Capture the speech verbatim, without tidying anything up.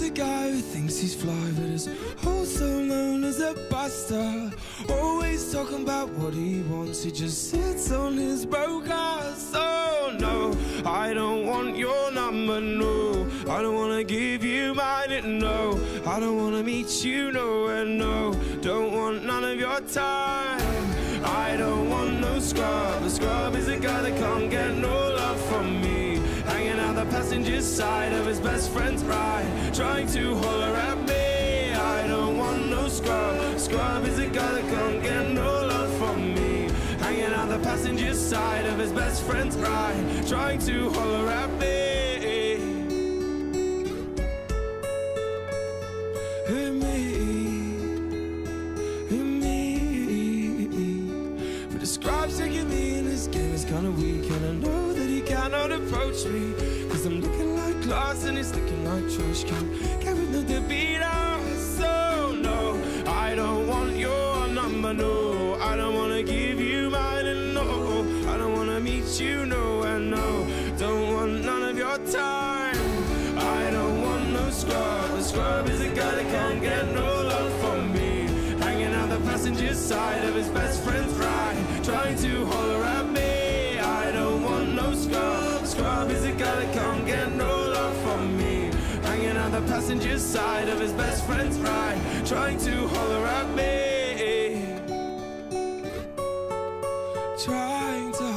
the guy who thinks he's fly, but is also known as a buster. Always talking about what he wants, he just sits on his broke ass. Oh no, I don't want your number, no. I don't wanna give you mine, no. I don't wanna meet you nowhere, no. Don't want none of your time. I don't want no scrub. A scrub is a guy that can't get no love from me, hanging out the passenger side of his best friend's ride, trying to holler at me. I don't want no scrub. Scrub is a guy that can't get no love from me, hanging out the passenger side of his best friend's ride, trying to holler at me. Hey me, hey me. But the scrub's taking me in this game is kinda weak, and I know that he cannot approach me, cause I'm looking like glass and he's looking like trash can. Get with no defeat, so no, I don't want your number, no. I don't wanna give you mine, and no, I don't wanna meet you nowhere, no. Don't want none of your time. I don't want no scrub. A scrub is a guy that can't get no love from me, hanging out the passenger side of his best friend's ride, trying to holler at me. I don't want no scrub. Scrub is a guy that can't get no love from me, hanging out the passenger side of his best friend's ride, trying to holler at me. Trying to